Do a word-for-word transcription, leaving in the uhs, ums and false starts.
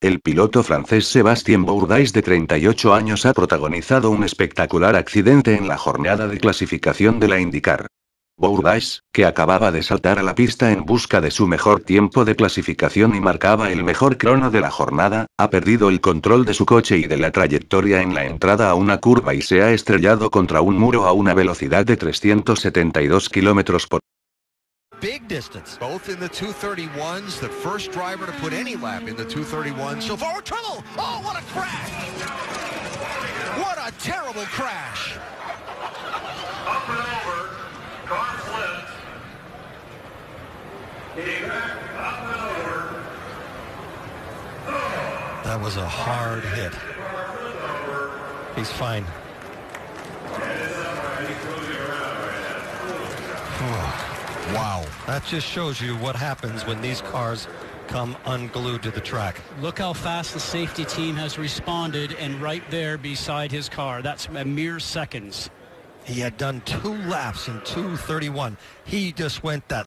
El piloto francés Sébastien Bourdais, de treinta y ocho años, ha protagonizado un espectacular accidente en la jornada de clasificación de la IndyCar. Bourdais, que acababa de saltar a la pista en busca de su mejor tiempo de clasificación y marcaba el mejor crono de la jornada, ha perdido el control de su coche y de la trayectoria en la entrada a una curva y se ha estrellado contra un muro a una velocidad de trescientos setenta y dos kilómetros por hora. Big distance. Both in the two thirty-ones, the first driver to put any lap in the two thirty-one. So forward trouble. Oh, what a crash. What a terrible crash. Up and over. Car flips. Getting back. Up and over. That was a hard hit. He's fine. Wow, that just shows you what happens when these cars come unglued to the track. Look how fast the safety team has responded, and right there beside his car. That's a mere seconds. He had done two laps in two thirty-one. He just went that